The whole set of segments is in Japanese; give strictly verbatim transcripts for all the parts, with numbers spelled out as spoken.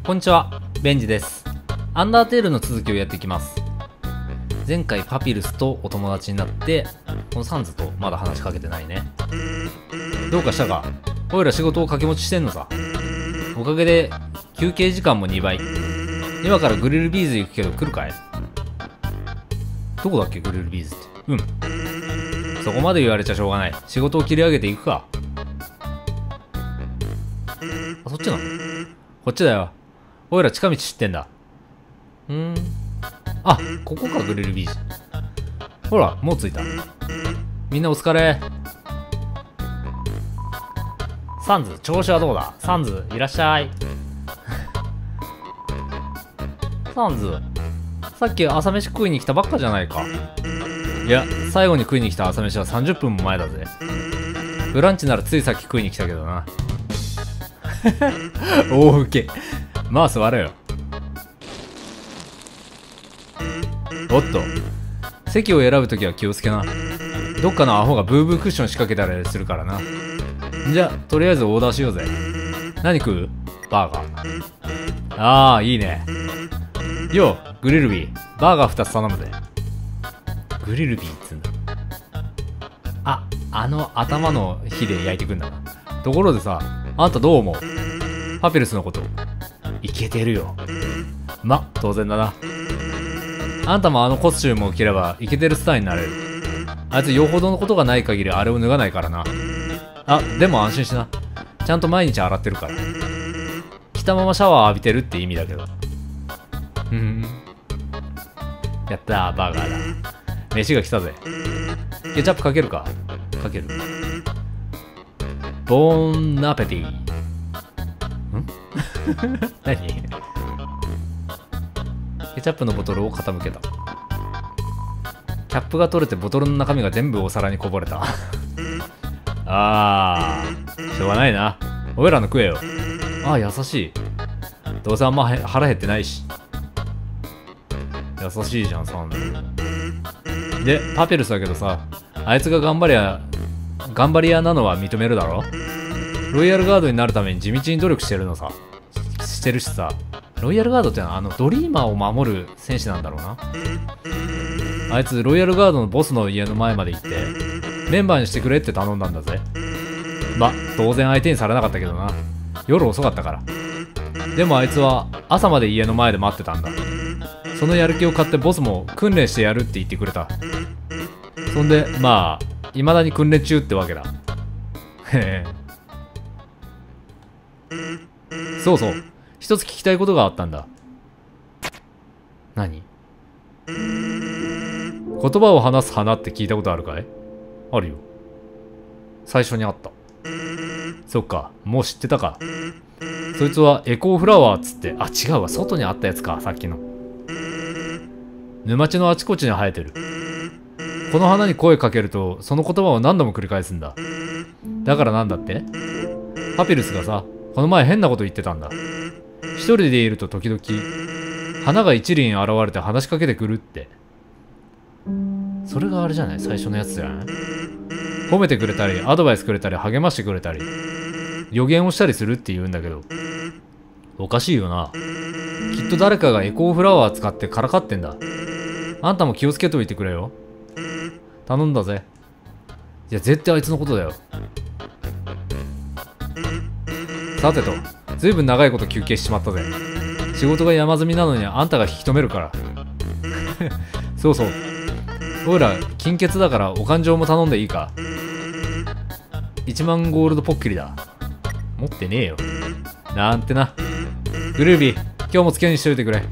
こんにちは、ベンジです。アンダーテールの続きをやっていきます。前回パピルスとお友達になって、このサンズとまだ話しかけてないね。どうかしたか？おいら仕事を掛け持ちしてんのさ。おかげで休憩時間もにばい。今からグリルビーズ行くけど来るかい？どこだっけ、グリルビーズって。うん。そこまで言われちゃしょうがない。仕事を切り上げていくか。あ、そっちなの？こっちだよ。おいら近道知ってんだ。うーん。あ、ここか、グリルビーズ。ほら、もう着いた。みんなお疲れ。サンズ、調子はどうだ？サンズ、いらっしゃい。サンズ、さっき朝飯食いに来たばっかじゃないか。いや、最後に食いに来た朝飯はさんじゅっぷんも前だぜ。ブランチならついさっき食いに来たけどな。大ウケ。まあ座れよ。おっと、席を選ぶときは気をつけな。どっかのアホがブーブークッション仕掛けたりするからな。じゃあとりあえずオーダーしようぜ。何食う？バーガー。ああ、いいね。よう、グリルビー、バーガーふたつ頼むぜ。グリルビーっつうんだ。あ、あの頭の火で焼いてくんだな。ところでさ、あんたどう思う？パピルスのこと。イケてるよ。ま、当然だな。あんたもあのコスチュームを着ればイケてるスターになれる。あいつよほどのことがない限りあれを脱がないからな。あ、でも安心しな。ちゃんと毎日洗ってるから。着たままシャワー浴びてるって意味だけど。ふん。やったー、バーガーだ。飯が来たぜ。ケチャップかけるか？かける。ボーンナペティ。ん何？ケチャップのボトルを傾けた。キャップが取れてボトルの中身が全部お皿にこぼれた。あー、しょうがないな。おいらの食えよ。あー、優しい。どうせあんま腹減ってないし。優しいじゃん、サンズ。で、パピルスだけどさ、あいつが頑張りゃ、頑張り屋なのは認めるだろ？ロイヤルガードになるために地道に努力してるのさ。してるしさ。ロイヤルガードってのはあのドリーマーを守る戦士なんだろうな。あいつロイヤルガードのボスの家の前まで行ってメンバーにしてくれって頼んだんだぜ。ま、当然相手にされなかったけどな。夜遅かったから。でもあいつは朝まで家の前で待ってたんだ。そのやる気を買ってボスも訓練してやるって言ってくれた。そんでまあ未だに訓練中ってわけだ。へえ。そうそう、一つ聞きたいことがあったんだ。何？言葉を話す花って聞いたことあるかい？あるよ。最初にあった。そっか、もう知ってたか。そいつはエコーフラワーっつって、あ、違うわ、外にあったやつか、さっきの。沼地のあちこちに生えてる。この花に声かけるとその言葉を何度も繰り返すんだ。だからなんだって？パピルスがさ、この前変なこと言ってたんだ。一人でいると時々花が一輪現れて話しかけてくるって。それがあれじゃない？最初のやつじゃない？褒めてくれたりアドバイスくれたり励ましてくれたり予言をしたりするって言うんだけど、おかしいよな。きっと誰かがエコーフラワー使ってからかってんだ。あんたも気をつけといてくれよ。頼んだぜ。いや、絶対あいつのことだよ。さてと、ずいぶん長いこと休憩しちまったぜ。仕事が山積みなのにあんたが引き止めるから。そうそう。おいら、金欠だからお勘定も頼んでいいか？いちまんゴールドポッキリだ。持ってねえよ。なんてな。グルービー、今日も付き合いにしといてくれ。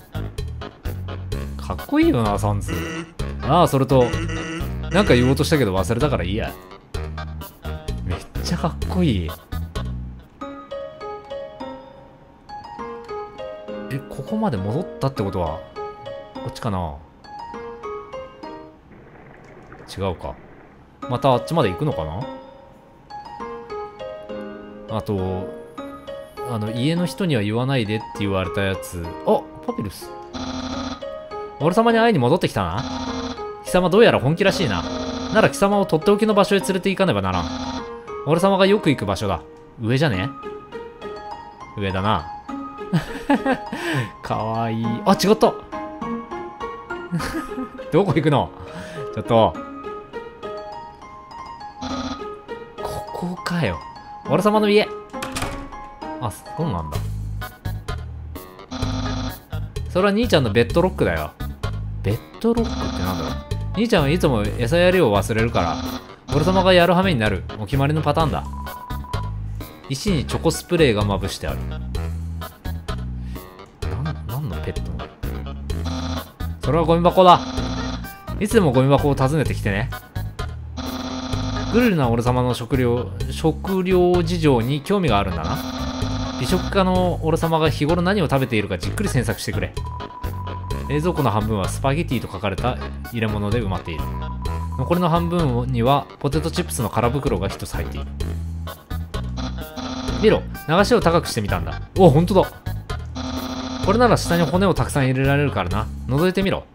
かっこいいよな、サンズ。ああ、それと、なんか言おうとしたけど忘れたからいいや。めっちゃかっこいい。え、ここまで戻ったってことは、こっちかな？違うか。またあっちまで行くのかな？あと、あの、家の人には言わないでって言われたやつ。あ、パピルス。俺様に会いに戻ってきたな。貴様どうやら本気らしいな。なら貴様をとっておきの場所へ連れて行かねばならん。俺様がよく行く場所だ。上じゃね？上だな。 かわいい。あ、違った。どこ行くの？ちょっと。ここかよ。俺様の家。あ、そうなんだ。それは兄ちゃんのベッドロックだよ。ベッドロックってなんだろう。兄ちゃんはいつも餌やりを忘れるから、俺様がやる羽目になる。お決まりのパターンだ。石にチョコスプレーがまぶしてある。なん、なんのペット？それはゴミ箱だ。いつでもゴミ箱を訪ねてきてね。グルルな俺様の食料、食料事情に興味があるんだな。美食家の俺様が日頃何を食べているかじっくり詮索してくれ。冷蔵庫の半分はスパゲティと書かれた入れ物で埋まっている。残りの半分にはポテトチップスの空袋が一つ入っている。見ろ、流しを高くしてみたんだ。お、ほんとだ。これなら下に骨をたくさん入れられるからな。覗いてみろ。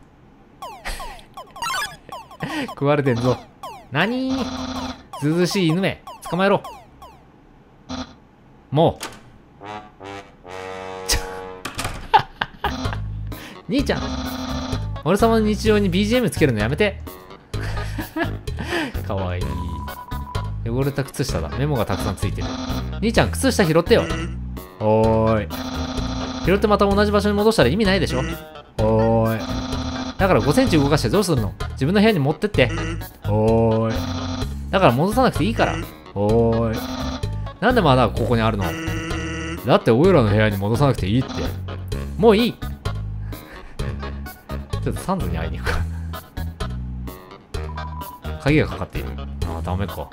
食われてんぞ。なにー、ずうずうしい犬め、捕まえろ。もう兄ちゃん、俺様の日常に ビージーエム つけるのやめて。かわいい。汚れた靴下だ。メモがたくさんついてる。兄ちゃん、靴下拾ってよ。おーい。拾ってまた同じ場所に戻したら意味ないでしょ。おーい。だからごセンチ動かしてどうするの？自分の部屋に持ってって。おーい。だから戻さなくていいから。おーい。なんでまだここにあるの？だっておいらの部屋に戻さなくていいって。もういい。ちょっとサンズに会いに行くか。鍵がかかっている。ああ、ダメか。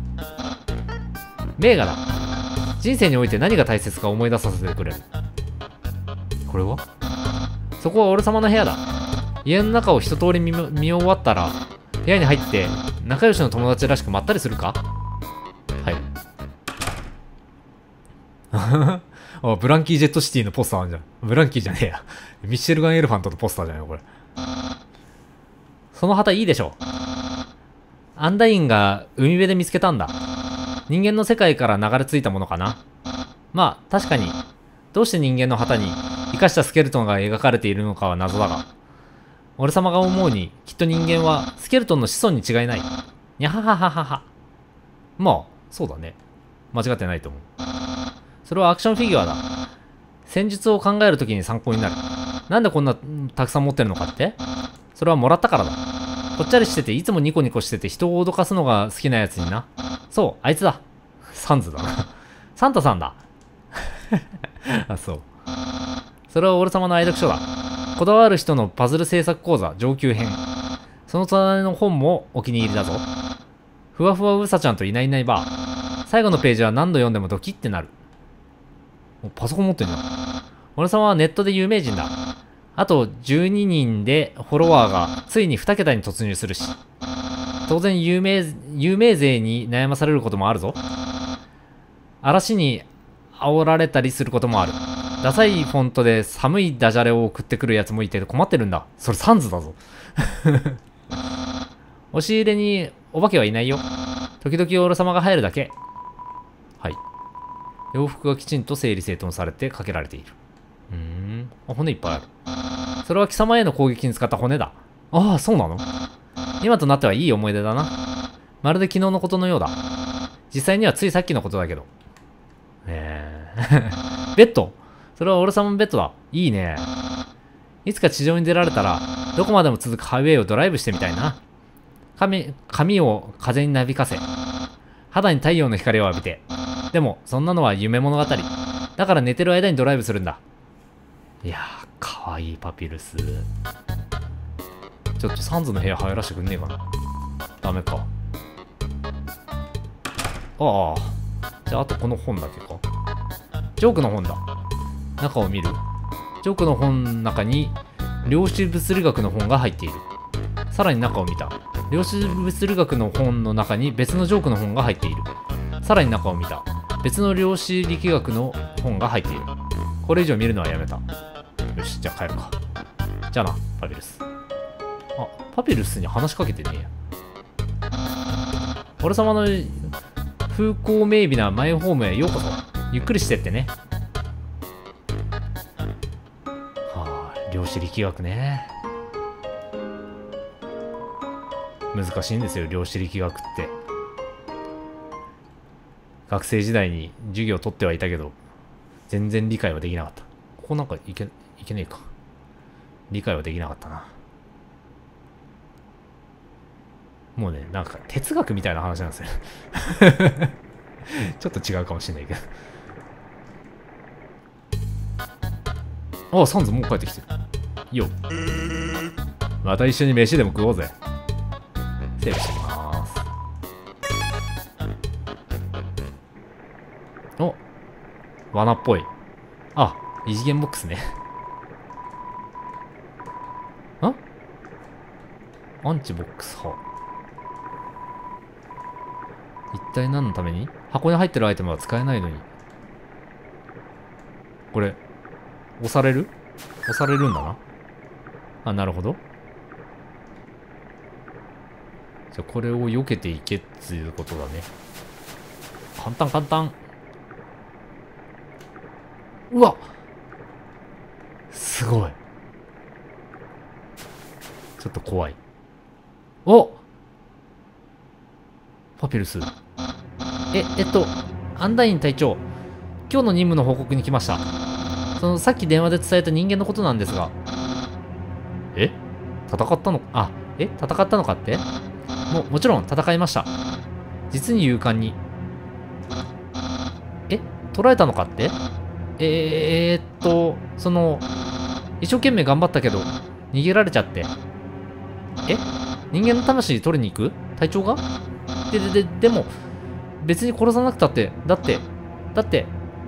名画だ。人生において何が大切か思い出させてくれる。これは？そこは俺様の部屋だ。家の中を一通り見、見終わったら、部屋に入って仲良しの友達らしくまったりするか？はい。あ、ブランキー・ジェット・シティのポスターあるじゃん。ブランキーじゃねえや。ミッシェルガン・エレファントのポスターじゃないのこれ。その旗いいでしょ。アンダインが海辺で見つけたんだ。人間の世界から流れ着いたものかな。まあ、確かに、どうして人間の旗に生かしたスケルトンが描かれているのかは謎だが、俺様が思うに、きっと人間はスケルトンの子孫に違いない。にゃははははは。まあ、そうだね。間違ってないと思う。それはアクションフィギュアだ。戦術を考えるときに参考になる。なんでこんなたくさん持ってるのかって？それはもらったからだ。ぽっちゃりしてていつもニコニコしてて人を脅かすのが好きなやつにな。そう、あいつだ。サンズだな。サンタさんだ。あ、そう。それは俺様の愛読書だ。こだわる人のパズル制作講座上級編。その隣の本もお気に入りだぞ。ふわふわうさちゃんといないいないばあ。最後のページは何度読んでもドキッてなる。パソコン持ってんじゃん。俺様はネットで有名人だ。あとじゅうににんでフォロワーがついにに桁に突入するし。当然有名、有名勢に悩まされることもあるぞ。嵐に煽られたりすることもある。ダサいフォントで寒いダジャレを送ってくるやつもいて困ってるんだ。それサンズだぞ。押し入れにお化けはいないよ。時々俺様が入るだけ。はい。洋服がきちんと整理整頓されてかけられている。うーん。あ、骨いっぱいある。それは貴様への攻撃に使った骨だ。ああ、そうなの？今となってはいい思い出だな。まるで昨日のことのようだ。実際にはついさっきのことだけど。えー。ベッド。それは俺様のベッドだ。いいね。いつか地上に出られたら、どこまでも続くハイウェイをドライブしてみたいな。髪、髪を風になびかせ。肌に太陽の光を浴びて。でも、そんなのは夢物語。だから寝てる間にドライブするんだ。いやー、かわいいパピルス。ちょっとサンズの部屋入らせてくんねえかな。ダメか。ああ。じゃあ、あとこの本だけか。ジョークの本だ。中を見る。ジョークの本の中に、量子物理学の本が入っている。さらに中を見た。量子物理学の本の中に別のジョークの本が入っている。さらに中を見た。別の量子力学の本が入っている。これ以上見るのはやめた。よし、じゃあ帰るか。じゃあな、パピルス。あ、パピルスに話しかけてねえや。俺様の風光明媚なマイホームへようこそ。ゆっくりしてってね。 量子力学ね。難しいんですよ、量子力学って。学生時代に授業を取ってはいたけど、全然理解はできなかった。ここなんかいけ、いけねえか。理解はできなかったな。もうね、なんか哲学みたいな話なんですよ。ちょっと違うかもしれないけど。あ、サンズもう帰ってきてる。よっ。また一緒に飯でも食おうぜ。セーブしてきます。お、罠っぽい。あ、異次元ボックスね。あアンチボックス派。一体何のために？箱に入ってるアイテムは使えないのに。これ、押される？押されるんだな。あ、なるほど。じゃあこれを避けていけっつうことだね。簡単簡単。うわ！すごい。ちょっと怖い。お！パピルス。え、えっと、アンダイン隊長。今日の任務の報告に来ました。そのさっき電話で伝えた人間のことなんですが。え？戦ったの？あ、え？戦ったのかって？も、もちろん戦いました。実に勇敢に。え？捕らえたのかって？えーっと、その、一生懸命頑張ったけど、逃げられちゃって。え？人間の魂取りに行く？隊長が？で、で、で、でも、別に殺さなくたって、だって、だって、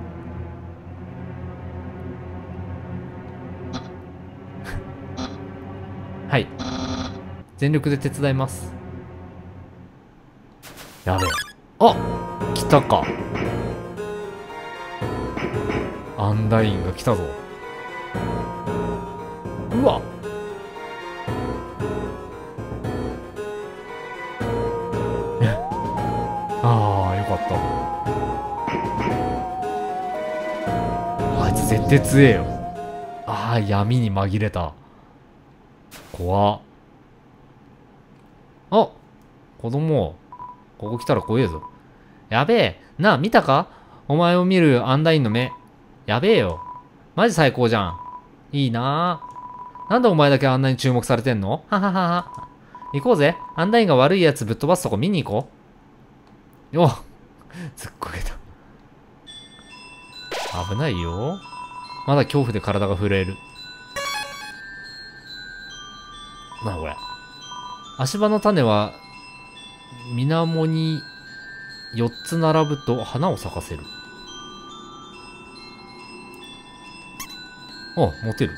はい。全力で手伝います。やべえ。あ！来たか。アンダインが来たぞ。うわ！ああ、よかった。あいつ絶対強えよ。ああ、闇に紛れた。怖っ。あ、子供。ここ来たら怖えぞ。やべえ。なあ、見たか？お前を見るアンダインの目。やべえよ。マジ最高じゃん。いいなあ。なんでお前だけあんなに注目されてんの？はははは。行こうぜ。アンダインが悪いやつぶっ飛ばすとこ見に行こう。おずっこけた。危ないよ。まだ恐怖で体が震える。なあこれ。足場の種は、水面によっつ並ぶと花を咲かせる。あ、モテる。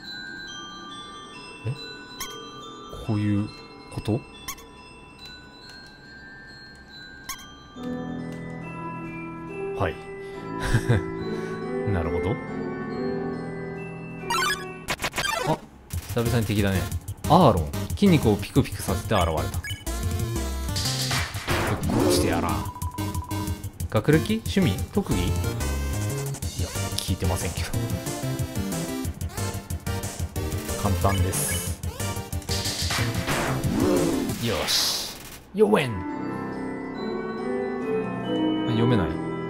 え？こういうことはい。なるほど。あ、久々に敵だね。アーロン。筋肉をピクピクさせて現れた。ぶっ殺してやら。学歴？趣味？特技？いや、聞いてませんけど。簡単です。よし。読めん。読めない。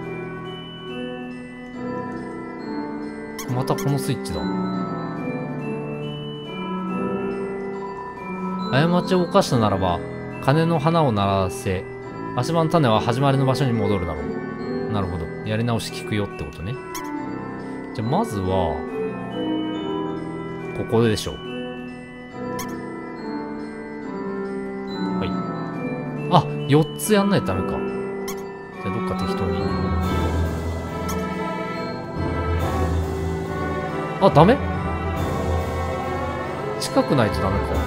またこのスイッチだ。過ちを犯したならば、鐘の花を鳴らせ、足場の種は始まりの場所に戻るだろう。なるほど。やり直し聞くよってことね。じゃあ、まずは、ここでしょう。はい。あ、よっつやんないとダメか。じゃあ、どっか適当に。あ、ダメ？近くないとダメか。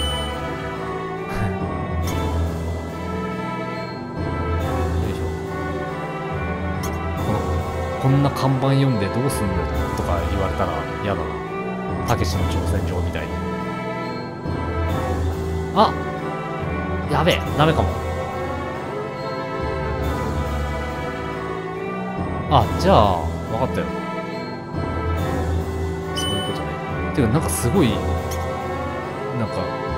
こんな看板読んでどうすんのとか言われたら嫌だな。たけしの挑戦状みたいに。あ、やべえ、ダメかも。あ、じゃあ分かったよ。そういうことね。 ていうかなんかすごいなんか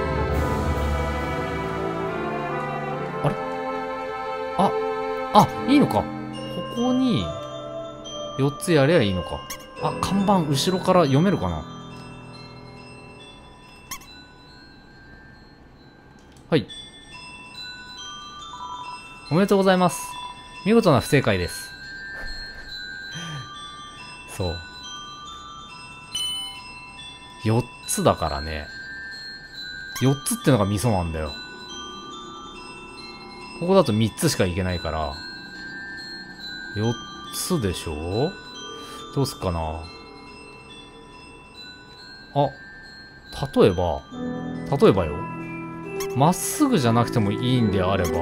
あれああいいのか、ここによっつやりゃいいのか。あ、看板後ろから読めるかな。はい、おめでとうございます。見事な不正解です。そうよっつだからね。よっつってのがミソなんだよ。ここだとみっつしかいけないからよっつでしょ。どうすっかなあ。例えば例えばよ、まっすぐじゃなくてもいいんであれば、こ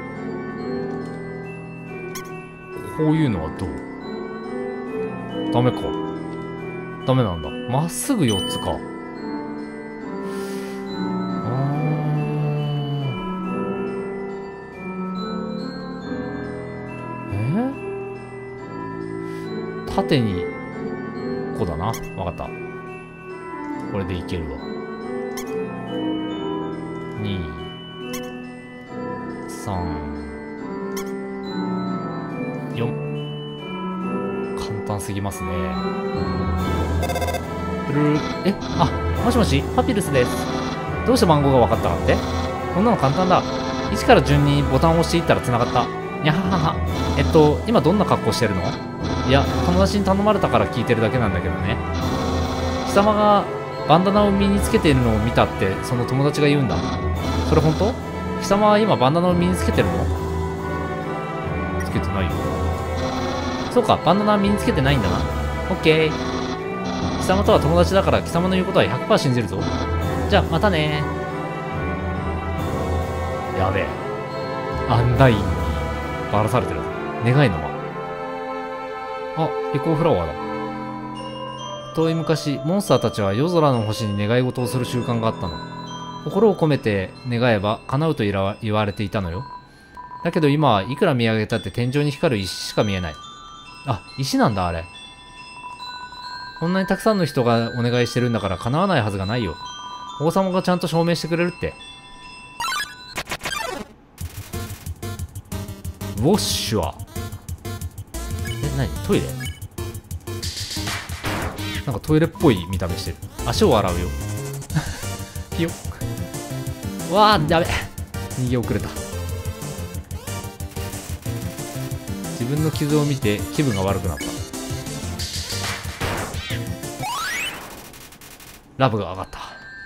ういうのはどう？ダメか。ダメなんだ。まっすぐよっつか。あー。え？縦に、こうだな。わかった。これでいけるわ。に、さん、よん。簡単すぎますね。プルルえ、あ、もしもし、パピルスです。どうして番号が分かったかって？こんなの簡単だ。いちから順にボタンを押していったら繋がった。にゃははは。えっと、今どんな格好してるの？いや、友達に頼まれたから聞いてるだけなんだけどね。貴様がバンダナを身につけているのを見たってその友達が言うんだ。それ本当？貴様は今バンダナを身につけてるの？つけてないよ。そうか、バンダナは身につけてないんだな。オッケー。貴様とは友達だから貴様の言うことは ひゃくパーセント 信じるぞ。じゃあまたね。やべえ、アンダインにバラされてる。願いの間。あ、エコーフラワーだ。遠い昔、モンスターたちは夜空の星に願い事をする習慣があったの。心を込めて願えば叶うと言われていたのよ。だけど今はいくら見上げたって天井に光る石しか見えない。あ、石なんだあれ。こんなにたくさんの人がお願いしてるんだから叶わないはずがないよ。王様がちゃんと証明してくれるって。ウォッシュはえ、何？トイレ？なんかトイレっぽい見た目してる。足を洗うよ。ピヨッ。わあ、やべ。逃げ遅れた。自分の傷を見て気分が悪くなった。ラブが上がった。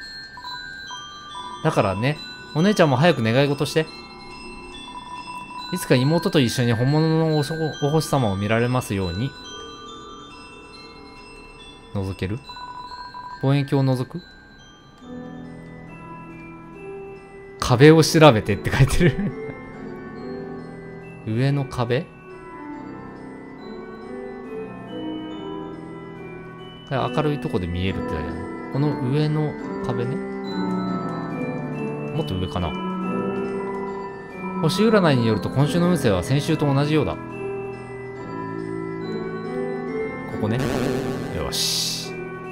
だからね、お姉ちゃんも早く願い事して。いつか妹と一緒に本物のお星様を見られますように。覗ける？望遠鏡を覗く？壁を調べてって書いてる。上の壁？明るいとこで見えるってだけだね。この上の壁ね。もっと上かな。星占いによると今週の運勢は先週と同じようだ。ここね。よし。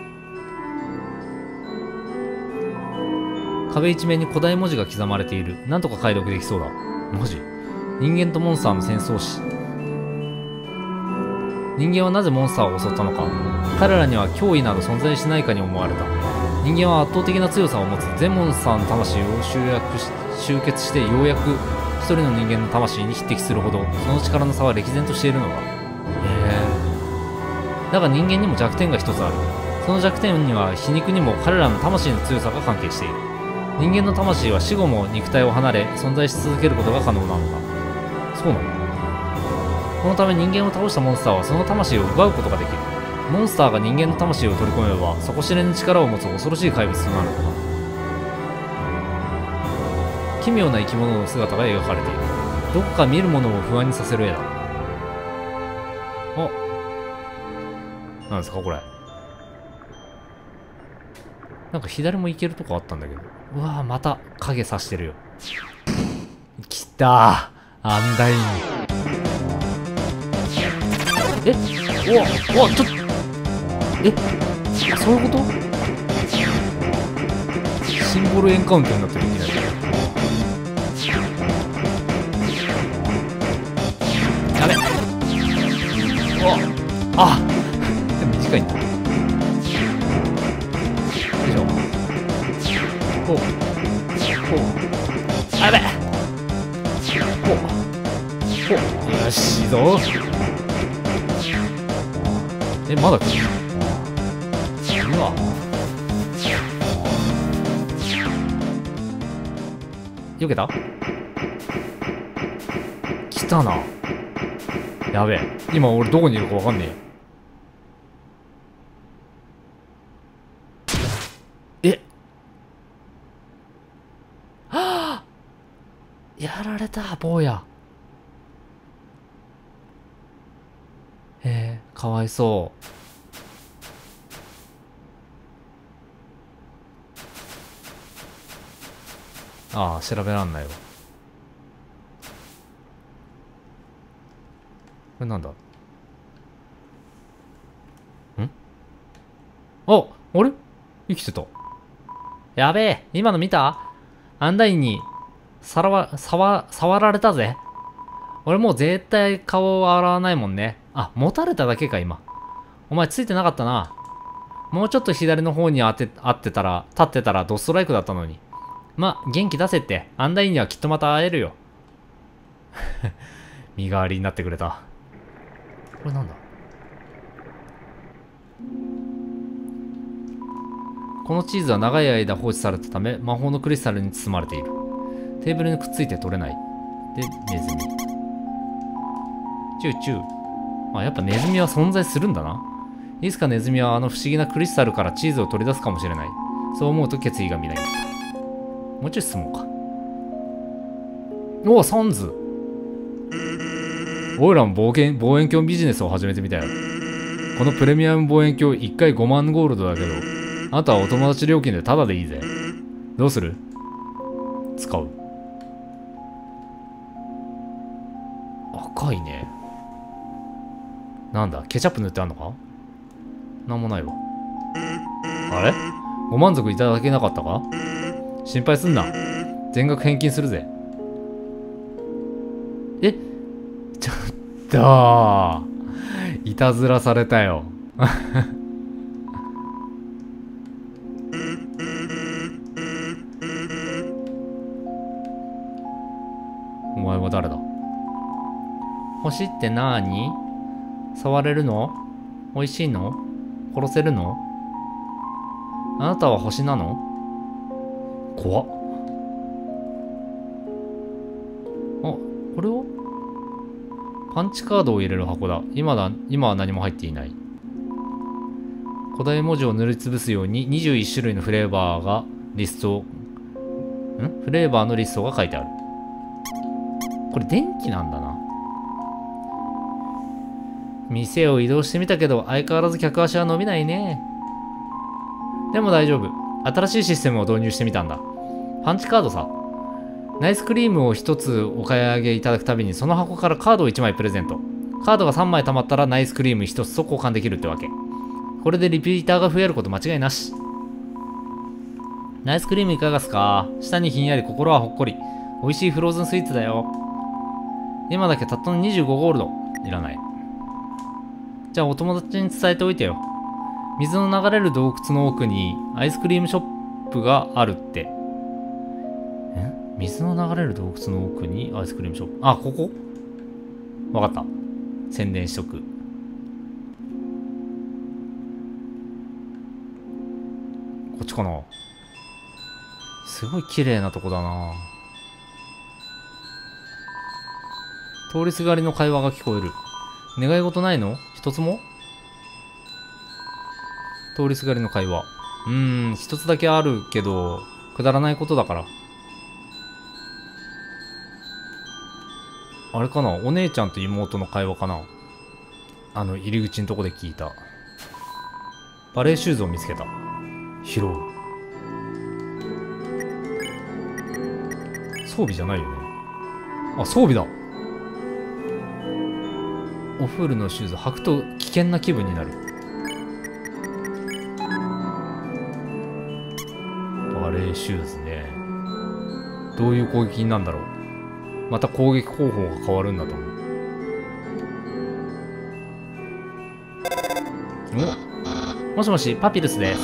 壁一面に古代文字が刻まれている。なんとか解読できそうだ。文字。人間とモンスターの戦争史。人間はなぜモンスターを襲ったのか。彼らには脅威など存在しないかに思われた。人間は圧倒的な強さを持つ全モンスターの魂を集約し集結してようやく一人の人間の魂に匹敵するほどその力の差は歴然としているのだ。へえ。だが人間にも弱点が一つある。その弱点には皮肉にも彼らの魂の強さが関係している。人間の魂は死後も肉体を離れ存在し続けることが可能なのだ。そうなの？このため人間を倒したモンスターはその魂を奪うことができる。モンスターが人間の魂を取り込めば底知れぬ力を持つ恐ろしい怪物となるのだ。奇妙な生き物の姿が描かれている。どこか見る者を不安にさせる絵だ。あ、なんですかこれ。なんか左も行けるとこあったんだけど。うわぁ、また影さしてるよ。きたー、アンダイン。え、おわ、おわ、ちょっと、え、そういうこと？ シンボルエンカウントになってる。いきなりやべ。おあ短いんだ。よいしょ。ほうほう。あやべ。ほうほう。よしいいぞ。えまだ来る。うわ避けた。来たな。やべえ、今俺どこにいるか分かんねえ。えはあ、やられた坊や。えー、かわいそう。ああ調べらんないわ。これなんだ。んああれ生きてた。やべえ、今の見た？アンダインにさらわ触触られたぜ。俺もう絶対顔を洗わないもんね。あ、持たれただけか今。お前ついてなかったな。もうちょっと左の方に当て合ってたら立ってたらドストライクだったのに。ま、元気出せって。アンダインにはきっとまた会えるよ。身代わりになってくれた。これなんだ。このチーズは長い間放置されたため魔法のクリスタルに包まれている。テーブルにくっついて取れない。で、ネズミ。チューチュー。あ、やっぱネズミは存在するんだな。いつかネズミはあの不思議なクリスタルからチーズを取り出すかもしれない。そう思うと決意がみなぎった。もうちょい進もうか。おお、サンズ。おいらも望遠望遠鏡ビジネスを始めてみたよ。このプレミアム望遠鏡いっかいごまんゴールドだけど、あなたはお友達料金でタダでいいぜ。どうする？使う。赤いね。なんだ、ケチャップ塗ってあんのか？なんもないわ。あれ？ご満足いただけなかったか？心配すんな。全額返金するぜ。え？ちょっとー。いたずらされたよ。お前は誰だ？星ってなーに？触れるの？美味しいの？殺せるの？あなたは星なの？怖っ。あ、これはパンチカードを入れる箱だ。今だ、今は何も入っていない。古代文字を塗りつぶすようににじゅういち種類のフレーバーがリスト、んフレーバーのリストが書いてある。これ電気なんだな。店を移動してみたけど相変わらず客足は伸びないね。でも大丈夫。新しいシステムを導入してみたんだ。パンチカードさ。ナイスクリームをひとつお買い上げいただくたびにその箱からカードをいちまいプレゼント。カードがさんまい貯まったらナイスクリームひとつと交換できるってわけ。これでリピーターが増えること間違いなし。ナイスクリームいかがすか？舌にひんやり心はほっこり。美味しいフローズンスイーツだよ。今だけたったのにじゅうごゴールド。いらない。じゃあお友達に伝えておいてよ。水の流れる洞窟の奥にアイスクリームショップがあるって。え？水の流れる洞窟の奥にアイスクリームショップ。あ、ここ？わかった。宣伝しとく。こっちかな。すごい綺麗なとこだな。通りすがりの会話が聞こえる。願い事ないの？一つも？通りすがりの会話。うーん、一つだけあるけど、くだらないことだから。あれかな？お姉ちゃんと妹の会話かな？あの、入り口のとこで聞いた。バレーシューズを見つけた。拾う。装備じゃないよね。あ、装備だ。オフールのシューズ履くと危険な気分になる。バレレーシューズね。どういう攻撃なんだろう。また攻撃方法が変わるんだと思う。お、もしもし、パピルスです。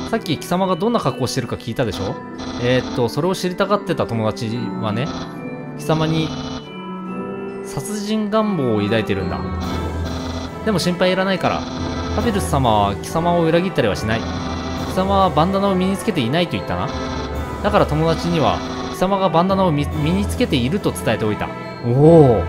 さっき貴様がどんな格好してるか聞いたでしょ。えー、っと、それを知りたがってた友達はね、貴様に殺人願望を抱いてるんだ。でも心配いらないから。パピルス様は貴様を裏切ったりはしない。貴様はバンダナを身につけていないと言ったな。だから友達には貴様がバンダナを身につけていると伝えておいた。おお。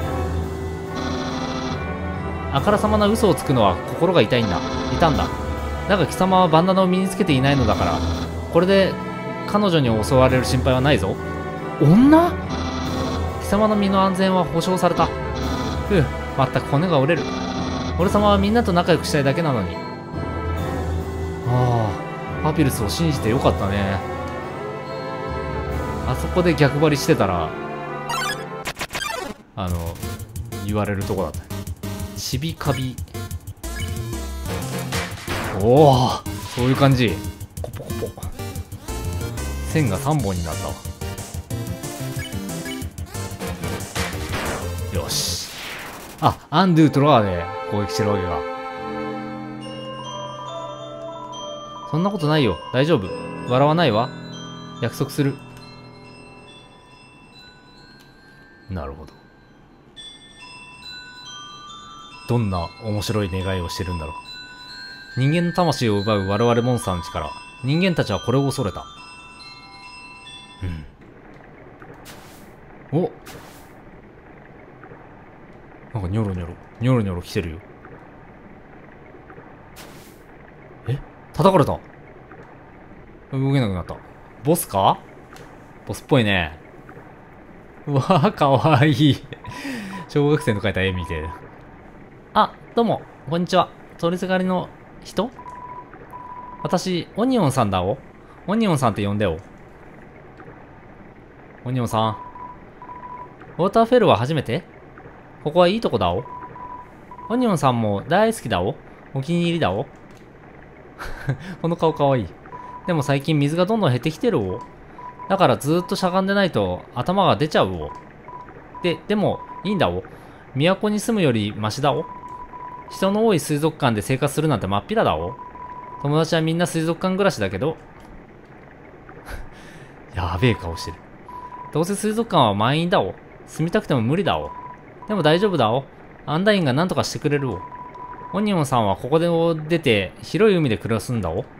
あからさまな嘘をつくのは心が痛いんだ。痛んだ。だが貴様はバンダナを身につけていないのだから、これで彼女に襲われる心配はないぞ。女？貴様の身の安全は保証された。ふう、まったく骨が折れる。俺様はみんなと仲良くしたいだけなのに。ああ、パピルスを信じてよかったね。あそこで逆張りしてたら、あの、言われるとこだった。ちびかび。おお、そういう感じ。コポコポ。線がさんぼんになったわ。よし。あ、アンドゥトロワで攻撃してるわけか。そんなことないよ。大丈夫。笑わないわ。約束する。なるほど。どんな面白い願いをしてるんだろう。人間の魂を奪う我々モンスターの力。人間たちはこれを恐れた。うん。お、なんかニョロニョロ、ニョロニョロ来てるよ。え？叩かれた。動けなくなった。ボスか？ボスっぽいね。うわぁ、かわいい。小学生の描いた絵見て。あ、どうも、こんにちは。通りすがりの人？私、オニオンさんだお。オニオンさんって呼んでお。オニオンさん。ウォーターフェルは初めて？ここはいいとこだお。オニオンさんも大好きだお。お気に入りだお。この顔かわいい。でも最近水がどんどん減ってきてるお。だからずーっとしゃがんでないと頭が出ちゃうお。で、でもいいんだお。都に住むよりマシだお。人の多い水族館で生活するなんてまっぴらだお。友達はみんな水族館暮らしだけど。やべえ顔してる。どうせ水族館は満員だお。住みたくても無理だお。でも大丈夫だお。アンダインが何とかしてくれるお。オニオンさんはここで出て広い海で暮らすんだお。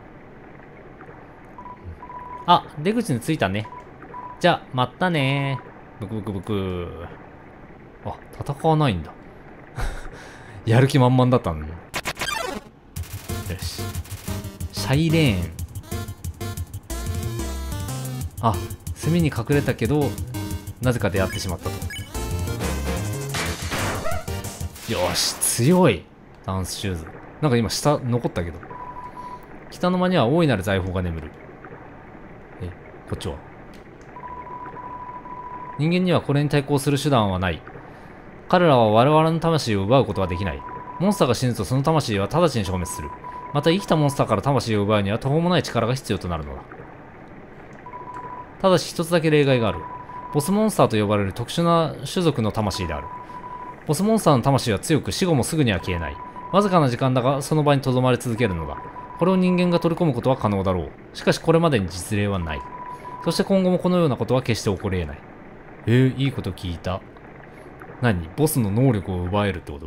あ、出口に着いたね。じゃあ、まったねー。ブクブクブク。あ、戦わないんだ。やる気満々だったのに。よし。シャイレーン。あ、隅に隠れたけど、なぜか出会ってしまったと。よし、強い。ダンスシューズ。なんか今下残ったけど。北の間には大いなる財宝が眠る。え、こっちは。人間にはこれに対抗する手段はない。彼らは我々の魂を奪うことはできない。モンスターが死ぬとその魂は直ちに消滅する。また生きたモンスターから魂を奪うには途方もない力が必要となるのだ。ただし一つだけ例外がある。ボスモンスターと呼ばれる特殊な種族の魂である。ボスモンスターの魂は強く死後もすぐには消えない。わずかな時間だがその場に留まり続けるのだ。これを人間が取り込むことは可能だろう。しかしこれまでに実例はない。そして今後もこのようなことは決して起こり得ない。えー、いいこと聞いた。何？ボスの能力を奪えるってこと？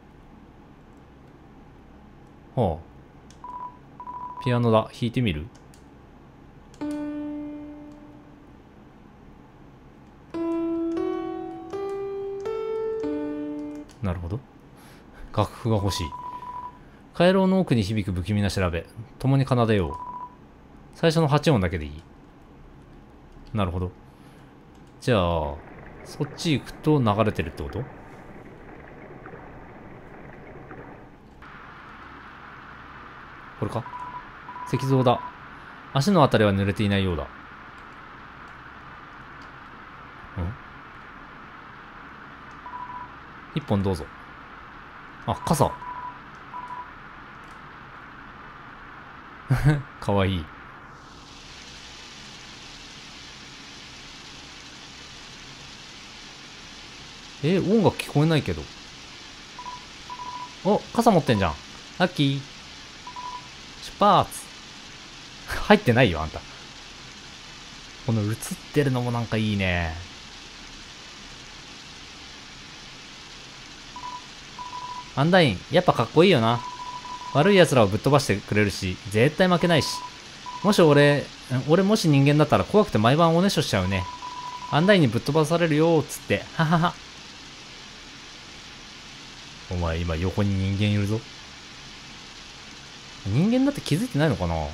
はあ。ピアノだ。弾いてみる？なるほど。楽譜が欲しい。回廊の奥に響く不気味な調べ。共に奏でよう。最初のはち音だけでいい。なるほど。じゃあ、そっち行くと流れてるってこと？これか？石像だ。足のあたりは濡れていないようだ。ん？一本どうぞ。あ、傘。かわいい。 え、音楽聞こえないけど。お、傘持ってんじゃん。ラッキー。出発。入ってないよ、あんた。この映ってるのもなんかいいね。アンダイン、やっぱかっこいいよな。悪い奴らをぶっ飛ばしてくれるし、絶対負けないし。もし俺、俺もし人間だったら怖くて毎晩おねしょしちゃうね。アンダインにぶっ飛ばされるよーっつって、ははは。お前今横に人間いるぞ。人間だって気づいてないのかな。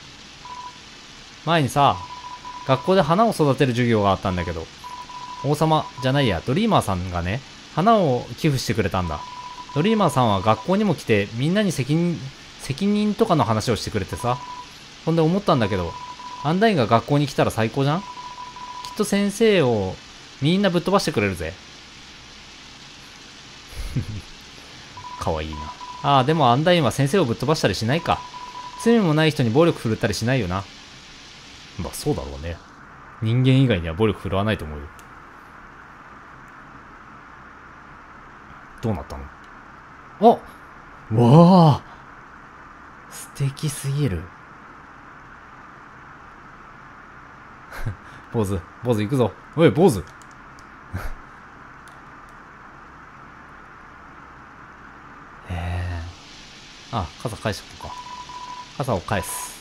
前にさ、学校で花を育てる授業があったんだけど、王様じゃないや、ドリーマーさんがね、花を寄付してくれたんだ。ドリーマーさんは学校にも来て、みんなに責任、責任とかの話をしてくれてさ。ほんで思ったんだけど、アンダインが学校に来たら最高じゃん。きっと先生をみんなぶっ飛ばしてくれるぜ。かわいいな。ああ、でもアンダインは先生をぶっ飛ばしたりしないか。罪もない人に暴力振るったりしないよな。まあそうだろうね。人間以外には暴力振るわないと思うよ。どうなったの？あ、わあ、素敵すぎる。坊主、坊主行くぞ。おい、坊主。へえ。あ、傘返しとこうか。傘を返す。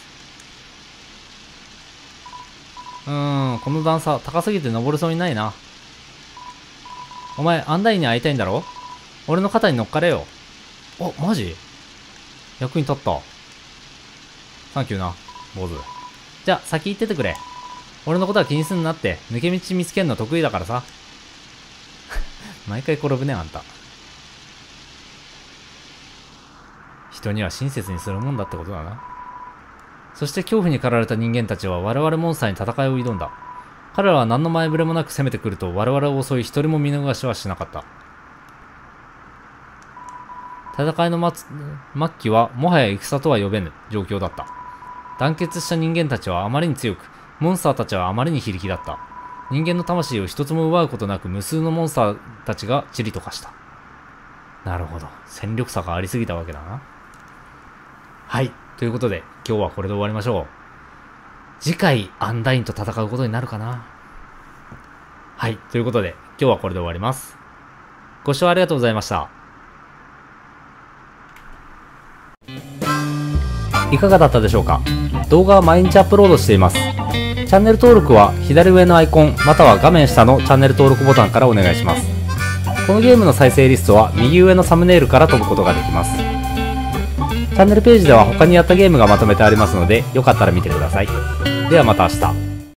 うーん、この段差高すぎて登れそうにないな。お前、アンダインに会いたいんだろ？俺の肩に乗っかれよ。あ、マジ？役に立った。サンキューな、坊主。じゃあ、先行っててくれ。俺のことは気にすんなって、抜け道見つけるの得意だからさ。毎回転ぶね、あんた。人には親切にするもんだってことだな。そして恐怖に駆られた人間たちは我々モンスターに戦いを挑んだ。彼らは何の前触れもなく攻めてくると我々を襲い一人も見逃しはしなかった。戦いの末期はもはや戦とは呼べぬ状況だった。団結した人間たちはあまりに強く、モンスターたちはあまりに非力だった。人間の魂を一つも奪うことなく無数のモンスターたちが塵と化した。なるほど。戦力差がありすぎたわけだな。はい。ということで、今日はこれで終わりましょう。次回、アンダインと戦うことになるかな。はい。ということで、今日はこれで終わります。ご視聴ありがとうございました。いかがだったでしょうか？動画は毎日アップロードしています。チャンネル登録は左上のアイコン、または画面下のチャンネル登録ボタンからお願いします。このゲームの再生リストは右上のサムネイルから飛ぶことができます。チャンネルページでは他にやったゲームがまとめてありますので、よかったら見てください。ではまた明日。